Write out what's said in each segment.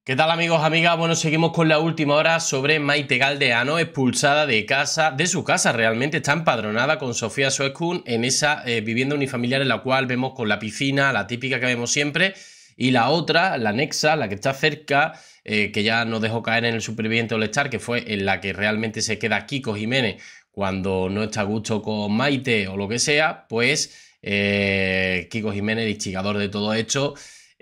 ¿Qué tal, amigos, amigas? Bueno, seguimos con la última hora sobre Maite Galdeano, expulsada de casa, de su casa realmente, está empadronada con Sofía Soeskun en esa vivienda unifamiliar en la cual vemos con la piscina, la típica que vemos siempre, y la otra, la anexa, la que está cerca, que ya nos dejó caer en el Superviviente All Star, que fue en la que realmente se queda Kiko Jiménez cuando no está a gusto con Maite o lo que sea, pues Kiko Jiménez, instigador de todo esto,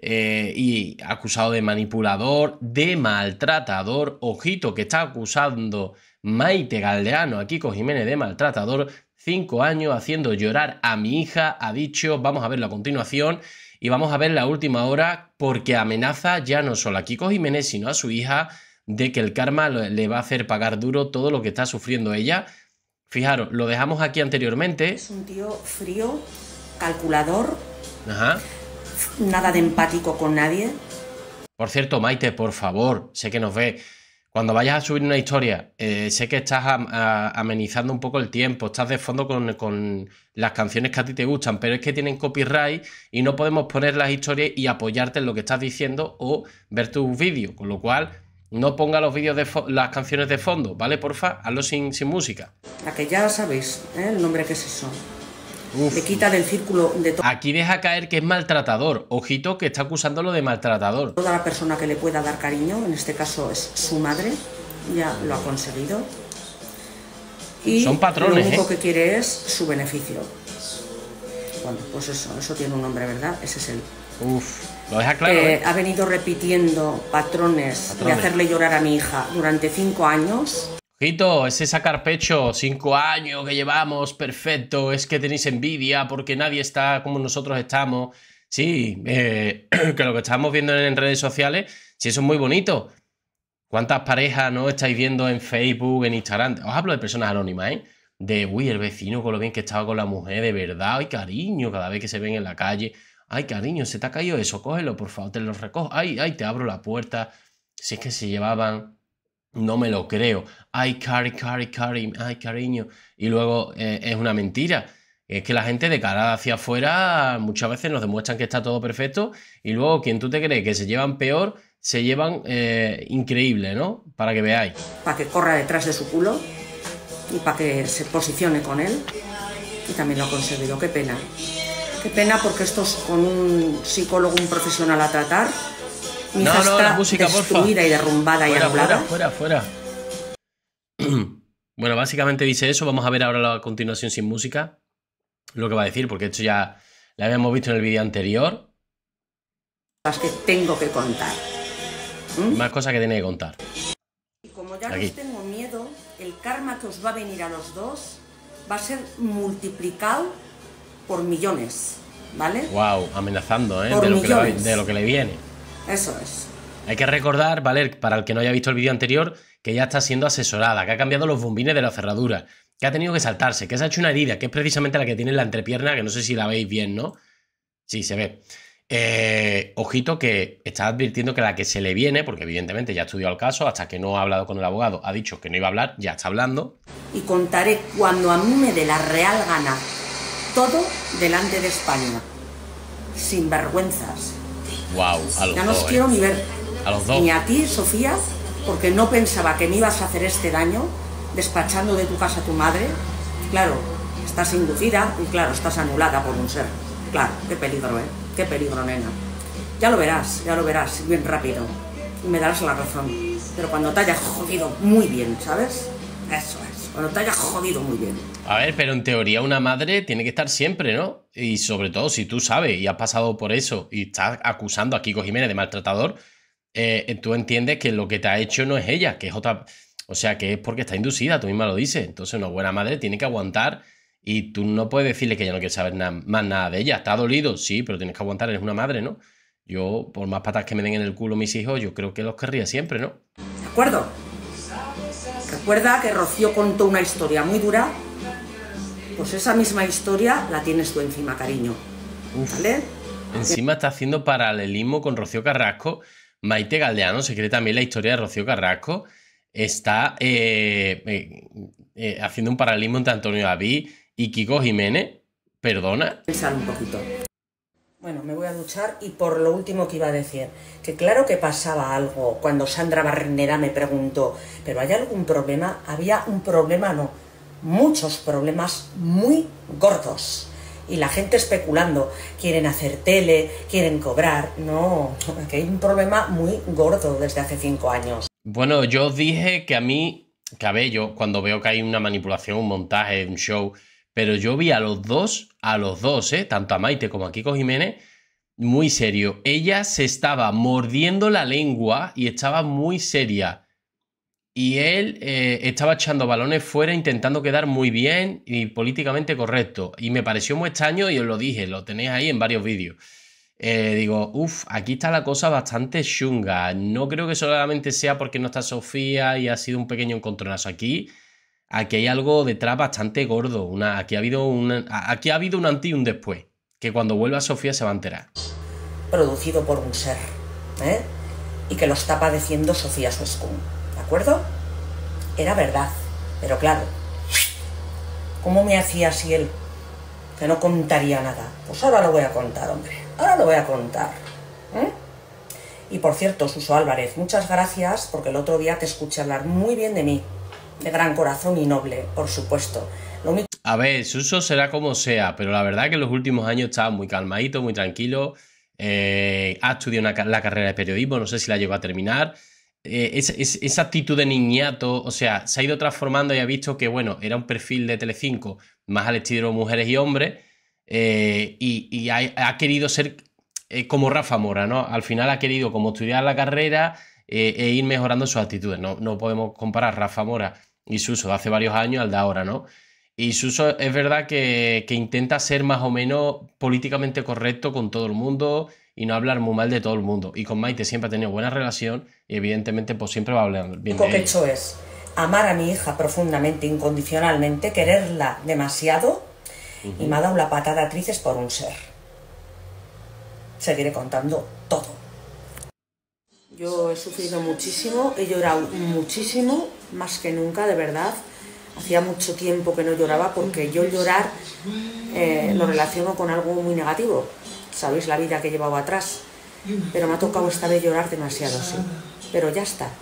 y acusado de manipulador, de maltratador. Ojito que está acusando Maite Galdeano a Kiko Jiménez de maltratador. 5 años haciendo llorar a mi hija, ha dicho. Vamos a verlo a continuación y vamos a ver la última hora porque amenaza ya no solo a Kiko Jiménez sino a su hija de que el karma le va a hacer pagar duro todo lo que está sufriendo ella. Fijaros, lo dejamos aquí anteriormente. Es un tío frío, calculador. Ajá. Nada de empático con nadie. Por cierto, Maite, por favor, sé que nos ve. Cuando vayas a subir una historia, sé que estás amenizando un poco el tiempo, estás de fondo con las canciones que a ti te gustan, pero es que tienen copyright y no podemos poner las historias y apoyarte en lo que estás diciendo o ver tus vídeos, con lo cual no ponga los vídeos de las canciones de fondo, ¿vale? Porfa, hazlo sin música. La que ya sabéis, el nombre que es eso. Uf. Le quita del círculo de Aquí deja caer que es maltratador. Ojito que está acusándolo de maltratador. toda la persona que le pueda dar cariño, en este caso es su madre, ya lo ha conseguido. Y son patrones, lo único que quiere es su beneficio. Bueno, pues eso tiene un nombre, ¿verdad? Ese es el... Uf, lo deja claro. Ha venido repitiendo patrones de hacerle llorar a mi hija durante 5 años. Ojito, ese sacar pecho, 5 años que llevamos, perfecto, es que tenéis envidia porque nadie está como nosotros estamos. Sí, que lo que estamos viendo en redes sociales, sí, eso es muy bonito. ¿Cuántas parejas no estáis viendo en Facebook, en Instagram? Os hablo de personas anónimas, ¿eh? De, uy, el vecino con lo bien que estaba con la mujer, de verdad, ay, cariño, cada vez que se ven en la calle. Ay, cariño, se te ha caído eso, cógelo, por favor, te lo recojo. Ay, ay, te abro la puerta. Si es que se llevaban... No me lo creo. Ay, Cari, ay, cariño. Y luego es una mentira. Es que la gente de cara hacia afuera muchas veces nos demuestran que está todo perfecto y luego quien tú te crees que se llevan peor, se llevan increíble, ¿no? Para que veáis. Para que corra detrás de su culo y para que se posicione con él. Y también lo ha conseguido. Qué pena. Qué pena porque esto es con un psicólogo, un profesional a tratar. Mi hija está la música, destruida y derrumbada y anulada. Fuera. Bueno, básicamente dice eso. Vamos a ver ahora a continuación sin música lo que va a decir, porque esto ya lo habíamos visto en el vídeo anterior. Las que tengo que contar. Más cosas que tiene que contar. Y como ya no os tengo miedo, el karma que os va a venir a los dos va a ser multiplicado por millones, ¿vale? Wow, amenazando, ¿eh? Por millones. De lo que le viene. Eso es. Hay que recordar, ¿vale? Para el que no haya visto el vídeo anterior, que ya está siendo asesorada, que ha cambiado los bombines de la cerradura, que ha tenido que saltarse, que se ha hecho una herida, que es precisamente la que tiene en la entrepierna, que no sé si la veis bien, ¿no? Sí, se ve. Ojito que está advirtiendo que la que se le viene, porque evidentemente ya ha estudiado el caso, hasta que no ha hablado con el abogado, ha dicho que no iba a hablar, ya está hablando. Y contaré cuando a mí me dé la real gana todo delante de España. Sin vergüenzas. Wow, a los ya no os dos, quiero ni ver. A los dos. Ni a ti, Sofía, porque no pensaba que me ibas a hacer este daño despachando de tu casa a tu madre. Claro, estás inducida y claro, estás anulada por un ser. Claro, qué peligro, ¿eh? Qué peligro, nena. Ya lo verás, bien rápido. Y me darás la razón. Pero cuando te hayas jodido muy bien, ¿sabes? Eso es, cuando te hayas jodido muy bien. A ver, pero en teoría una madre tiene que estar siempre, ¿no? Y sobre todo si tú sabes y has pasado por eso y estás acusando a Kiko Jiménez de maltratador, tú entiendes que lo que te ha hecho no es ella, que es otra... O sea, que es porque está inducida, tú misma lo dices. Entonces una buena madre tiene que aguantar y tú no puedes decirle que ya no quieres saber más nada de ella. ¿Está dolido? Sí, pero tienes que aguantar, eres una madre, ¿no? Yo, por más patas que me den en el culo mis hijos, yo creo que los querría siempre, ¿no? ¿De acuerdo? Recuerda que Rocío contó una historia muy dura. Pues esa misma historia la tienes tú encima, cariño. ¿Vale? Encima está haciendo paralelismo con Rocío Carrasco. Maite Galdeano, se cree también la historia de Rocío Carrasco. Está haciendo un paralelismo entre Antonio David y Kiko Jiménez. ¿Perdona? Pensar un poquito. Bueno, me voy a duchar y por lo último que iba a decir, que claro que pasaba algo cuando Sandra Barrenera me preguntó, ¿pero hay algún problema? Había un problema, no, muchos problemas muy gordos. Y la gente especulando, quieren hacer tele, quieren cobrar. No, que hay un problema muy gordo desde hace 5 años. Bueno, yo os dije que a mí, que a ver, yo cuando veo que hay una manipulación, un montaje, un show, pero yo vi a los dos, tanto a Maite como a Kiko Jiménez, muy serio. Ella se estaba mordiendo la lengua y estaba muy seria. Y él estaba echando balones fuera, intentando quedar muy bien y políticamente correcto. Y me pareció muy extraño y os lo dije, lo tenéis ahí en varios vídeos. Digo, uff, aquí está la cosa bastante chunga. No creo que solamente sea porque no está Sofía y ha sido un pequeño encontronazo. Aquí hay algo detrás bastante gordo. Aquí ha habido un antes y un después. Que cuando vuelva Sofía se va a enterar. Producido por un ser, ¿eh? Y que lo está padeciendo Sofía Suescún, ¿de acuerdo? Era verdad, pero claro, ¿cómo me hacía así él? Que no contaría nada. Pues ahora lo voy a contar, hombre. Ahora lo voy a contar. Y por cierto, Suso Álvarez, muchas gracias porque el otro día te escuché hablar muy bien de mí. De gran corazón y noble, por supuesto. Lo único... A ver, Suso será como sea, pero la verdad que en los últimos años estaba muy calmadito, muy tranquilo. Ha estudiado la carrera de periodismo, no sé si la llegó a terminar. Esa actitud de niñato, o sea, se ha ido transformando y ha visto que, bueno, era un perfil de Telecinco más al estilo mujeres y hombres, y ha querido ser como Rafa Mora, ¿no? Al final ha querido como estudiar la carrera e ir mejorando sus actitudes. No podemos comparar Rafa Mora y Suso de hace varios años al de ahora, ¿no? Y Suso es verdad que intenta ser más o menos políticamente correcto con todo el mundo y no hablar muy mal de todo el mundo. Y con Maite siempre ha tenido buena relación y evidentemente pues siempre va a hablar bien de ella. Lo que he hecho es amar a mi hija profundamente, incondicionalmente, quererla demasiado, y me ha dado la patada a trices por un ser. Seguiré contando todo. Yo he sufrido muchísimo, he llorado muchísimo, más que nunca, de verdad. Hacía mucho tiempo que no lloraba porque yo llorar lo relaciono con algo muy negativo. Sabéis la vida que he llevado atrás. Pero me ha tocado esta vez llorar demasiado, sí. Pero ya está.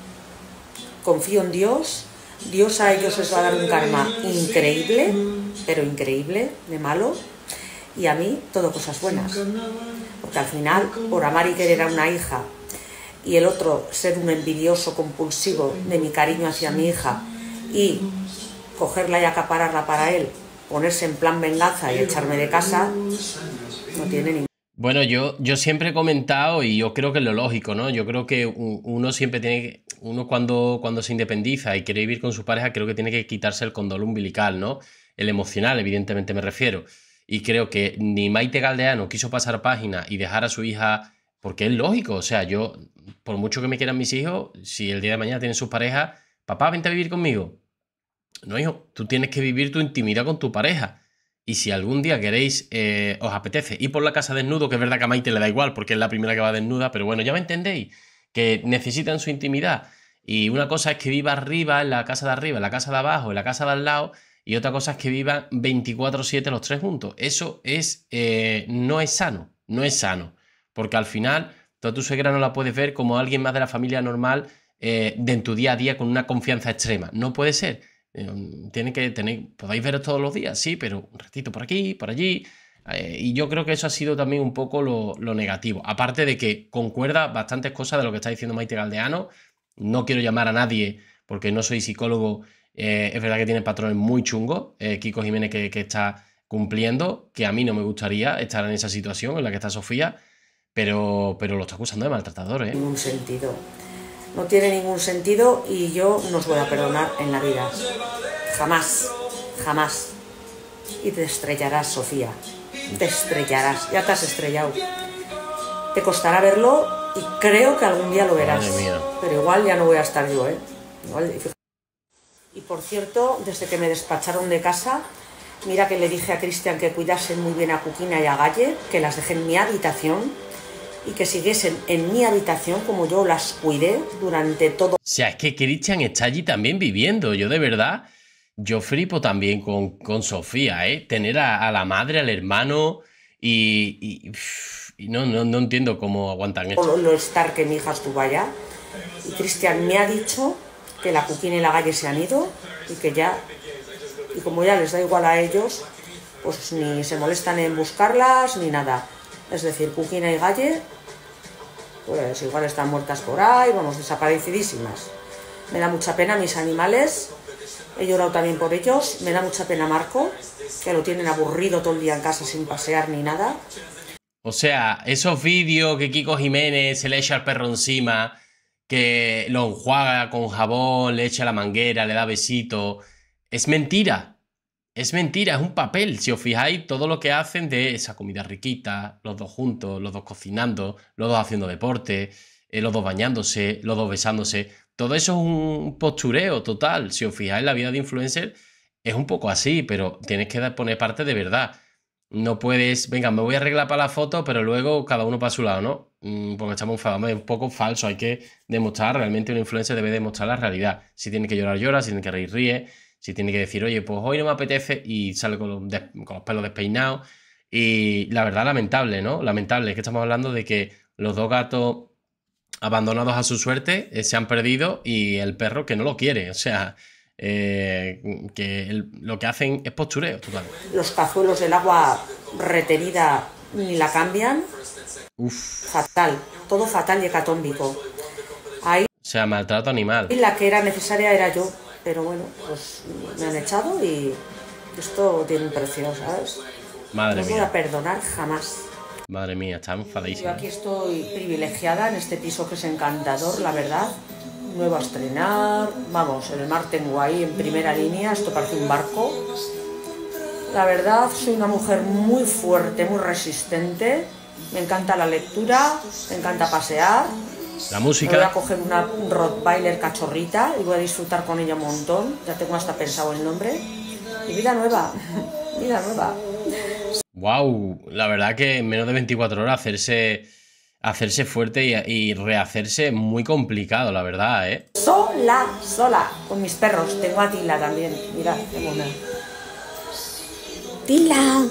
Confío en Dios. Dios a ellos les va a dar un karma increíble, pero increíble, de malo. Y a mí, todo cosas buenas. Porque al final, por amar y querer a una hija, y el otro ser un envidioso compulsivo de mi cariño hacia mi hija, y cogerla y acapararla para él, ponerse en plan venganza y echarme de casa, no tiene ningún... Bueno, yo siempre he comentado, y yo creo que es lo lógico, ¿no? Yo creo que uno siempre tiene que... Uno cuando se independiza y quiere vivir con su pareja, creo que tiene que quitarse el condón umbilical, ¿no? El emocional, evidentemente me refiero. Y creo que ni Maite Galdeano quiso pasar página y dejar a su hija... Porque es lógico, o sea, yo, por mucho que me quieran mis hijos, si el día de mañana tienen sus parejas, papá, vente a vivir conmigo. No, hijo, tú tienes que vivir tu intimidad con tu pareja. Y si algún día queréis, os apetece ir por la casa desnudo, que es verdad que a Maite le da igual porque es la primera que va desnuda, pero bueno, ya me entendéis, que necesitan su intimidad. Y una cosa es que viva arriba, en la casa de arriba, en la casa de abajo, en la casa de al lado, y otra cosa es que vivan 24/7 los tres juntos. Eso es, no es sano, no es sano. Porque al final, toda tu suegra no la puedes ver como alguien más de la familia normal en tu día a día con una confianza extrema. No puede ser. Tiene que tener, podéis veros todos los días, sí, pero un ratito por aquí, por allí. Y yo creo que eso ha sido también un poco lo negativo. Aparte de que concuerda bastantes cosas de lo que está diciendo Maite Galdeano. No quiero llamar a nadie porque no soy psicólogo. Es verdad que tiene patrones muy chungos. Kiko Jiménez que está cumpliendo, que a mí no me gustaría estar en esa situación en la que está Sofía. Pero lo está acusando de maltratador, ¿eh? Ningún sentido. No tiene ningún sentido y yo no os voy a perdonar en la vida. Jamás, jamás. Y te estrellarás, Sofía. Te estrellarás. Ya te has estrellado. Te costará verlo y creo que algún día lo verás. Madre mía. Pero igual ya no voy a estar yo, ¿eh? Igual... Y por cierto, desde que me despacharon de casa, mira que le dije a Cristian que cuidasen muy bien a Cuquina y a Galle, que las dejé en mi habitación y que siguiesen en mi habitación como yo las cuidé durante todo. O sea, es que Cristian está allí también viviendo. Yo de verdad, yo flipo también con Sofía, ¿eh? Tener a la madre, al hermano y Y no entiendo cómo aguantan esto. Lo estar que mi hija estuvo allá. Y Cristian me ha dicho que la Cuquina y la Galle se han ido y que ya, y como ya les da igual a ellos, pues ni se molestan en buscarlas ni nada. Es decir, Cuquina y Galle, pues igual están muertas por ahí, vamos, desaparecidísimas. Me da mucha pena mis animales, he llorado también por ellos, me da mucha pena Marco, que lo tienen aburrido todo el día en casa sin pasear ni nada. O sea, esos vídeos que Kiko Jiménez se le echa al perro encima, que lo enjuaga con jabón, le echa la manguera, le da besitos, es mentira. Es mentira, es un papel. Si os fijáis, todo lo que hacen de esa comida riquita, los dos juntos, los dos cocinando, los dos haciendo deporte, los dos bañándose, los dos besándose, todo eso es un postureo total. Si os fijáis, la vida de influencer es un poco así, pero tienes que poner parte de verdad. No puedes, venga, me voy a arreglar para la foto, pero luego cada uno para su lado, ¿no? Porque estamos enfadados, es un poco falso, hay que demostrar, realmente un influencer debe demostrar la realidad. Si tiene que llorar, llora, si tiene que reír, ríe, si tiene que decir, oye, pues hoy no me apetece y sale con los pelos despeinados. Y la verdad, lamentable, ¿no? Lamentable, es que estamos hablando de que los dos gatos abandonados a su suerte se han perdido y el perro que no lo quiere, o sea... lo que hacen es postureo total. Los cazuelos del agua retenida ni la cambian. Uf. Fatal, todo fatal y hecatómbico. Ahí, o sea, maltrato animal. Y la que era necesaria era yo, pero bueno, pues me han echado y esto tiene un precio, ¿sabes? Madre no mía. voy a perdonar jamás. Madre mía, está enfadísima. Yo aquí estoy privilegiada en este piso que es encantador, la verdad. Nuevo a estrenar, vamos, el mar tengo ahí en primera línea, esto parece un barco. La verdad, soy una mujer muy fuerte, muy resistente, me encanta la lectura, me encanta pasear. La música. Me voy a coger una Rottweiler cachorrita y voy a disfrutar con ella un montón, ya tengo hasta pensado el nombre. Y vida nueva, vida nueva. Wow, la verdad que en menos de 24 horas hacerse fuerte y rehacerse muy complicado, la verdad, ¿eh? Sola, con mis perros. Tengo a Tila también. Mirad, qué mona. Tila.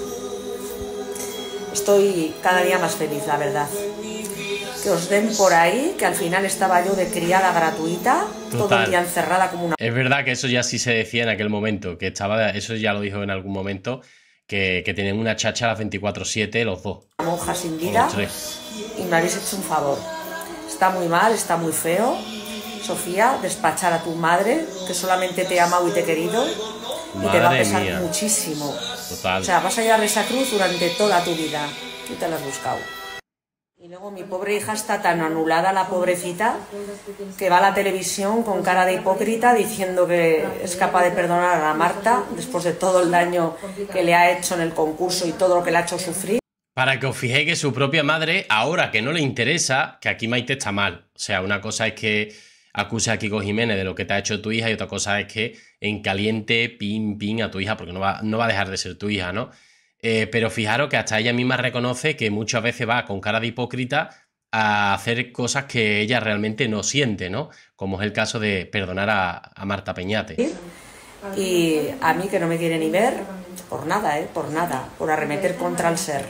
Estoy cada día más feliz, la verdad. Que os den por ahí, que al final estaba yo de criada gratuita, Total. todo el día encerrada como una... Es verdad que eso ya sí se decía en aquel momento, que estaba, eso ya lo dijo en algún momento, que tenían una chacha a las 24/7 los dos. Una monja sin vida. Los tres. Y me habéis hecho un favor. Está muy mal, está muy feo. Sofía, despachar a tu madre, que solamente te ha amado y te ha querido, y te va a pesar mía. muchísimo. Total. O sea, vas a llevar esa cruz durante toda tu vida. Tú te la has buscado. Y luego mi pobre hija está tan anulada, la pobrecita, que va a la televisión con cara de hipócrita diciendo que es capaz de perdonar a la Marta después de todo el daño que le ha hecho en el concurso y todo lo que le ha hecho sufrir. Para que os fijéis que su propia madre, ahora que no le interesa, que aquí Maite está mal. O sea, una cosa es que acuse a Kiko Jiménez de lo que te ha hecho tu hija y otra cosa es que en caliente pin a tu hija, porque no va a dejar de ser tu hija, ¿no? Pero fijaros que hasta ella misma reconoce que muchas veces va con cara de hipócrita a hacer cosas que ella realmente no siente, ¿no? Como es el caso de perdonar a Marta Peñate. Y a mí que no me quiere ni ver, por nada, por arremeter contra el ser.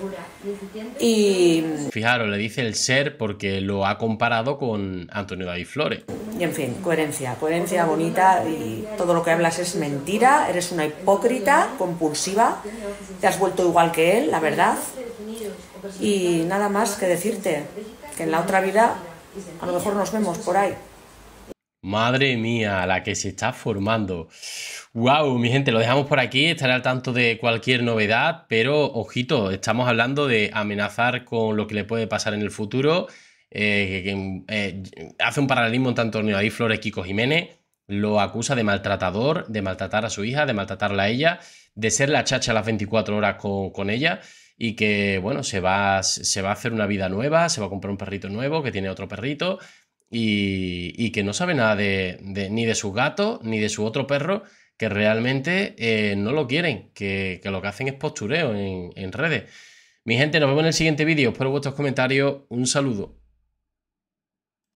Y Fijaros, le dice el ser porque lo ha comparado con Antonio David Flores. Y en fin, coherencia bonita, y todo lo que hablas es mentira, eres una hipócrita compulsiva, te has vuelto igual que él, la verdad. Y nada más que decirte que en la otra vida a lo mejor nos vemos por ahí. Madre mía, la que se está formando. Wow, mi gente, lo dejamos por aquí, estaré al tanto de cualquier novedad, pero ojito, estamos hablando de amenazar con lo que le puede pasar en el futuro. Hace un paralelismo entre Antonio David Flores y Kiko Jiménez, lo acusa de maltratador, de maltratar a su hija, de maltratarla a ella, de ser la chacha a las 24 horas con ella y que, bueno, se va a hacer una vida nueva, se va a comprar un perrito nuevo, que tiene otro perrito y que no sabe nada ni de su gato ni de su otro perro, que realmente no lo quieren, que lo que hacen es postureo en redes. Mi gente, nos vemos en el siguiente vídeo, espero vuestros comentarios, un saludo.